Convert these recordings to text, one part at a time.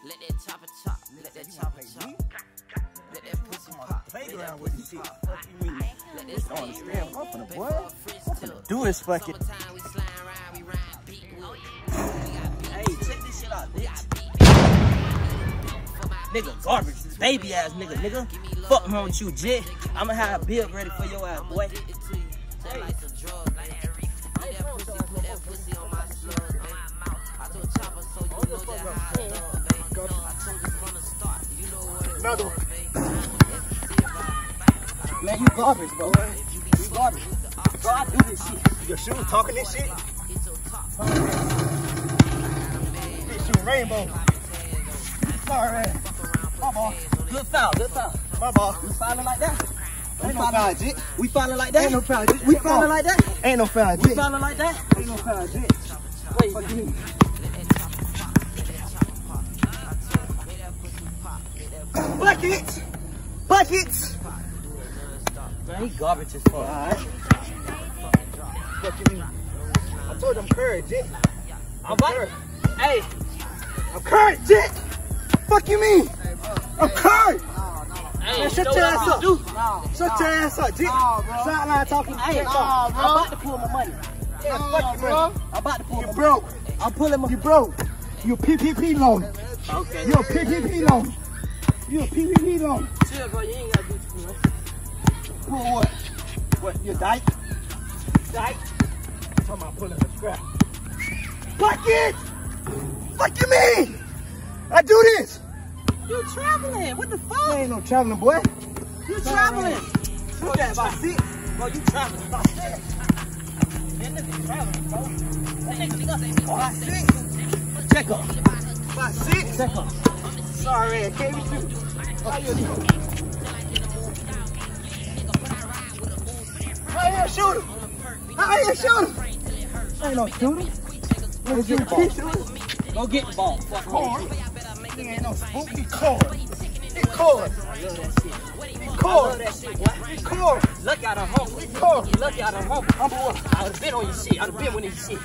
Let that chopper chop. Let that chopper chop. Let that pussy pop. Playground with this shit. Fuck you mean? Let that I don't understand. I'm finna, boy. I'm finna do this fucking. Hey, check this shit out, bitch. Nigga, garbage. Baby ass nigga. Fuck wrong with you, Jit. I'ma have a bill ready for your ass, boy. Hey. Another one. Man, you garbage, bro. You garbage. Bro, I do this shit. Your shoes talking this shit? This shit rainbow. Sorry, man. My ball. Good foul. My ball. We fouling like that? Ain't no foul, Jit. We fouling like that? Ain't no foul, Jit. We fouling like that? Ain't no foul, Jit. We fouling like that? Ain't no foul, Jit. Wait, fuck you. Buckets! Man, he garbage as fuck. Alright. What you mean? I told you I'm curry, Jit. I'm curry. Hey! I'm curry, Jit! Fuck you mean? I'm curry! Hey, man, shut your ass up. Shut your ass up, Jit. Sideline talking. Hey, I'm about to pull my money. Yeah, fuck you, bro. I'm about to pull my money. You broke. I'm pulling my. You broke. You a PPP loan. Okay. You a PPP loan. You a PPP loan. Chill, bro. You ain't gotta do too much. Pull what? What? You dyke? Dyke? I'm talking about pulling the scrap. Bucket! Fuck you mean? I do this. You traveling? What the fuck? There ain't no traveling, boy. You traveling? What's that, about 6? Bro, you traveling about 6. That nigga traveling, bro. That nigga about 6. Check up. About 6? Check up. Sorry, I can't even shoot. How you doing? How you shooter? How you shooter? Ain't no shooter. Go get the ball. Go get the ball. Cord. Ain't no spook. He cord. He cord. I love that shit. He cord. I love that shit, boy. He cord. Look out of home. He cord. Look out of home. I'm boy. I would've been on your shit. I would've been with your shit.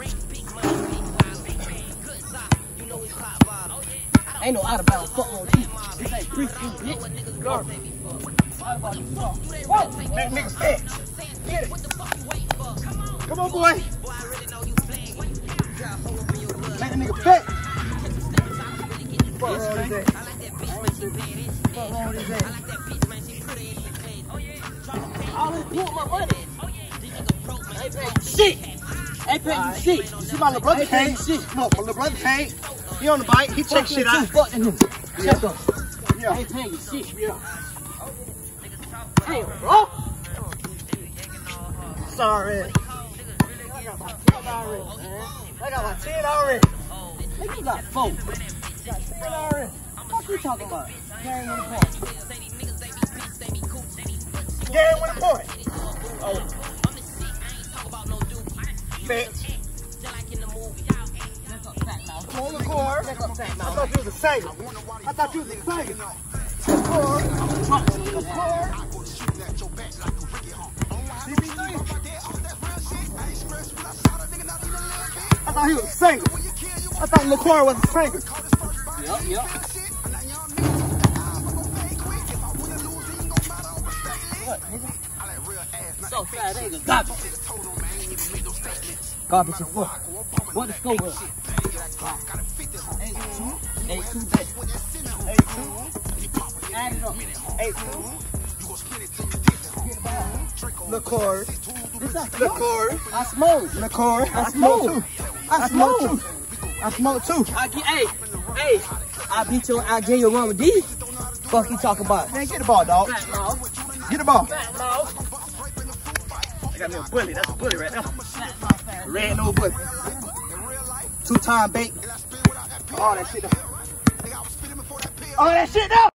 Ain't no out of bounds. Fuck on you. This ain't free food, bitch. Garbage. Whoa. Make niggas fat. Get it. Come on, boy. Make a nigga fat. Fuck wrong with his ass. Fuck wrong with his ass. All this pull my money. Ain't paying shit. Ain't paying shit. You see my little brother can't. Look, my little brother can't. He on the bike. He check shit out. Fuck him. Check him. Yeah. Ain't paying shit. Yeah. Damn, bro. Sorry. I got my 10 already, man. I got my 10 already. Nigga, you got 4. You got 10 already. What you talking about? Game with a point. Game with a point. Oh. Bitch. On the core. I thought you was a singer. I thought you was a singer. Core. The core. I thought he was a singer. I thought LaCour was a singer. Yup. What, nigga? So sad, they ain't garbage. Garbage as fuck. What the score was? 8-2. Add it up. 8-2. LaCour. I smoke. LaCour. I smoke too. Hey. I beat you. I gave you a run with these. Fuck you talking about? Man, get the ball, dog. Get the ball. I got me a bully. That's a bully right now. Red no bully. 2-time bait. All that shit. All that shit now.